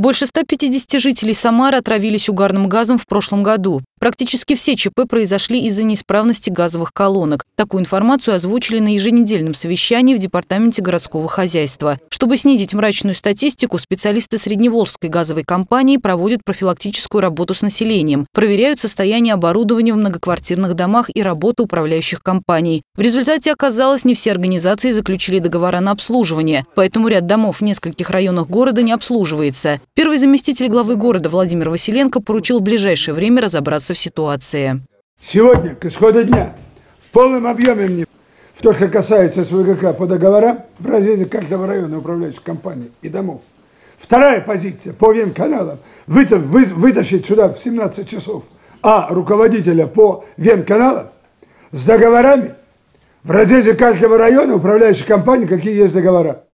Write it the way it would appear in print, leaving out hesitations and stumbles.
Больше 150 жителей Самары отравились угарным газом в прошлом году. Практически все ЧП произошли из-за неисправности газовых колонок. Такую информацию озвучили на еженедельном совещании в Департаменте городского хозяйства. Чтобы снизить мрачную статистику, специалисты Средневолжской газовой компании проводят профилактическую работу с населением, проверяют состояние оборудования в многоквартирных домах и работу управляющих компаний. В результате оказалось, не все организации заключили договора на обслуживание, поэтому ряд домов в нескольких районах города не обслуживается. Первый заместитель главы города Владимир Василенко поручил в ближайшее время разобраться в ситуации. Сегодня, к исходу дня, в полном объеме мне, в то, что касается СВГК по договорам в разрезе каждого района управляющих компаний и домов. Вторая позиция по Венканалам вытащить сюда в 17 часов руководителя по Венканалам с договорами в разрезе каждого района управляющих компаний, какие есть договора.